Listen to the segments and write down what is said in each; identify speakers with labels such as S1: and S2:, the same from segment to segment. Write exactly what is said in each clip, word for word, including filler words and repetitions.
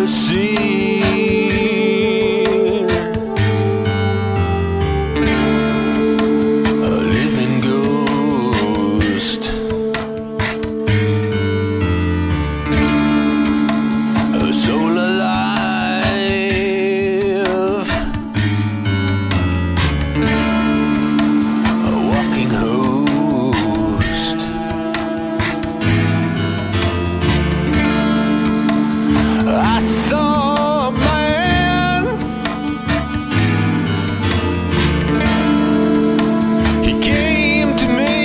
S1: ever seen. A living ghost, a soul alive, a walking host. I saw a man, he came to me,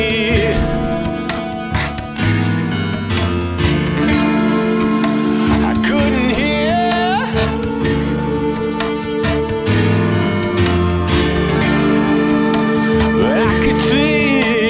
S1: I couldn't hear, but I could see.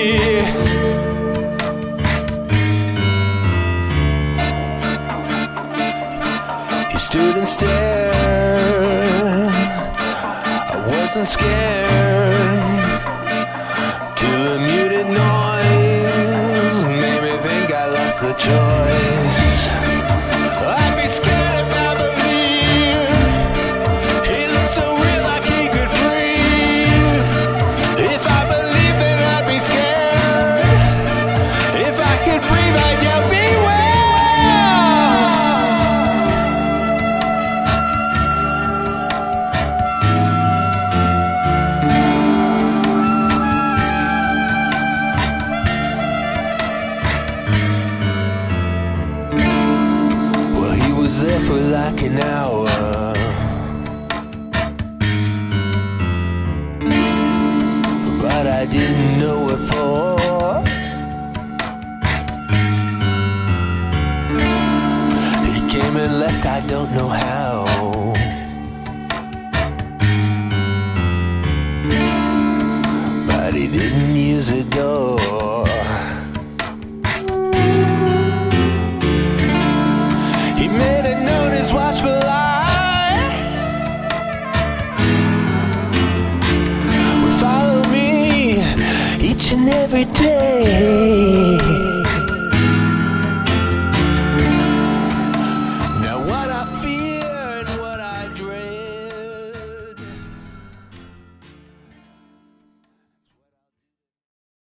S1: He stood and stared, I wasn't scared, till a muted noise made me think I lost the choice. I'd be scared if I believed he looked so real like he could breathe. If I believed then I'd be scared. If I could breathe I'd yell beware. Was there for like an hour, but I didn't know what for. He came and left, I don't know how, but he didn't use a door. He made it known his watchful eye would follow me each and every day.